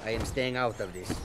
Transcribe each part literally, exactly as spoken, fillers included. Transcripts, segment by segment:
I am staying out of this.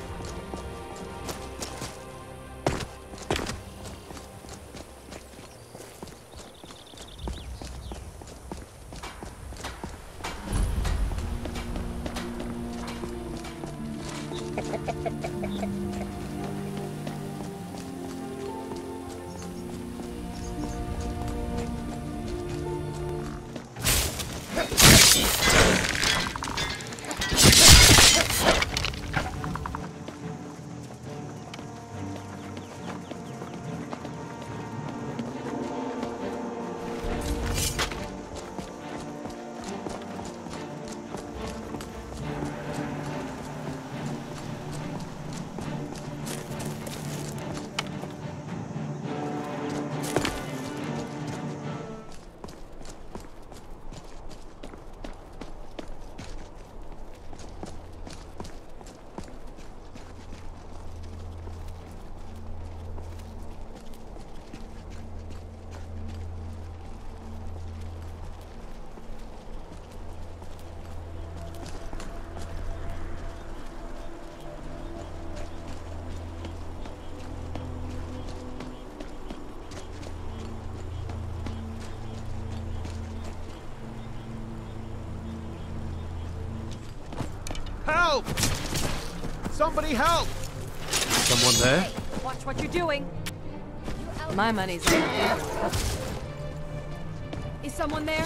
Help! Somebody help! Someone there? Hey, watch what you're doing. My money's on you. Is someone there?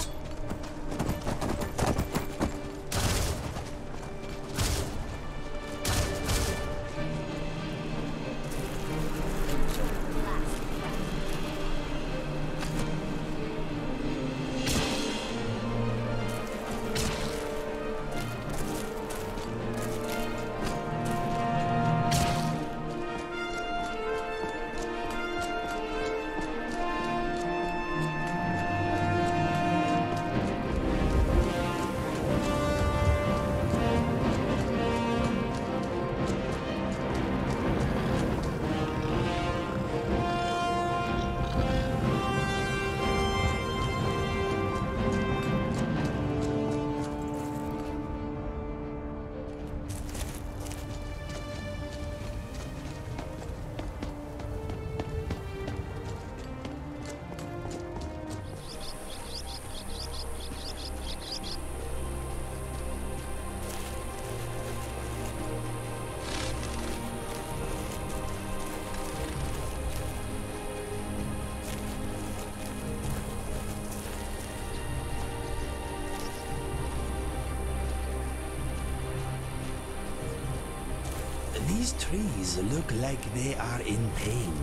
These trees look like they are in pain.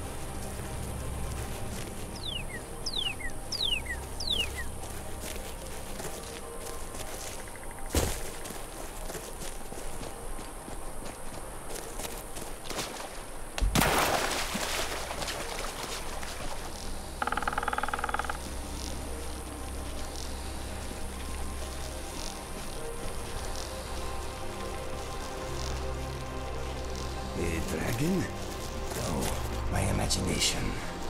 A dragon? Oh, my imagination.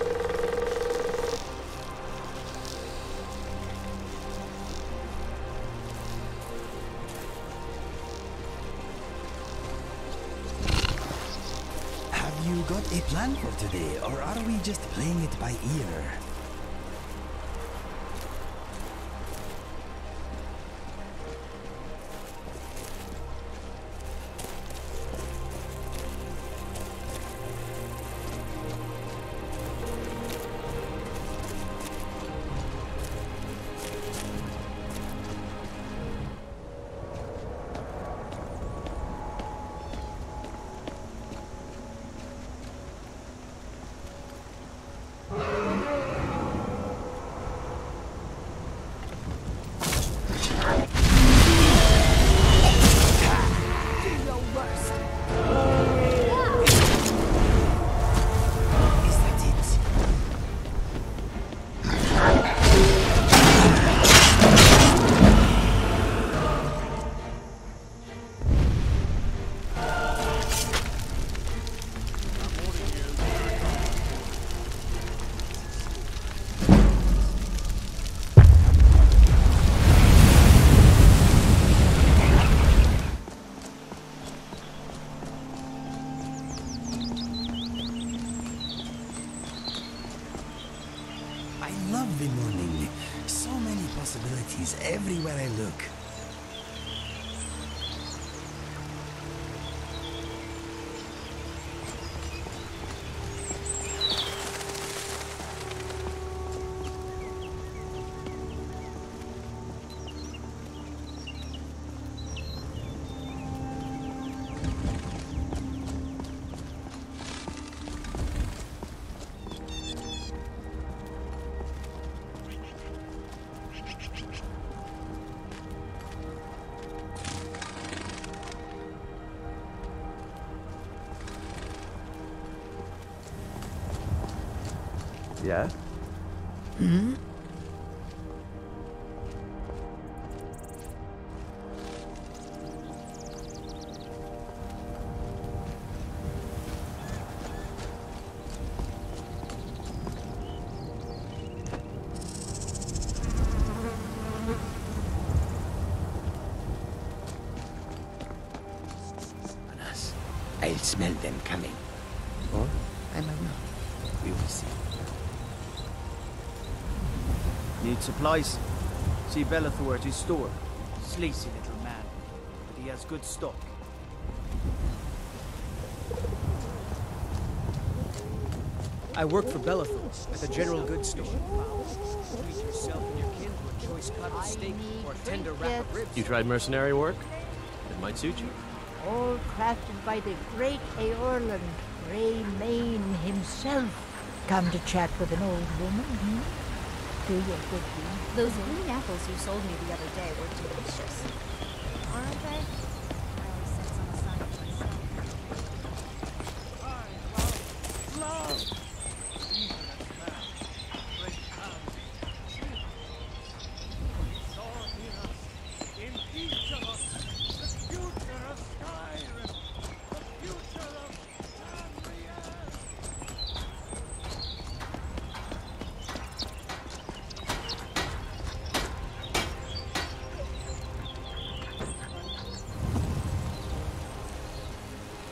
Have you got a plan for today, or are we just playing it by ear? I love the morning. So many possibilities everywhere I look. Yeah? Hmm? I'll smell them coming. What? I don't know. We will see. Need supplies? See Bellathor at his store. Sleazy little man, but he has good stock. I work for Bellathor at the general goods store. Treat yourself and your kin to a choice cut of steak or a tender wrap of ribs. You tried mercenary work? It might suit you. All crafted by the great Eorlan, Grey Mane himself. Come to chat with an old woman, hmm? Do your good deed. Those green apples you sold me the other day were delicious. Aren't they? I always set some aside for myself. Love! In each of us, the future of Skyrim, the future of Tamriel.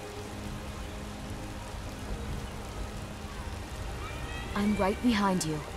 I'm right behind you.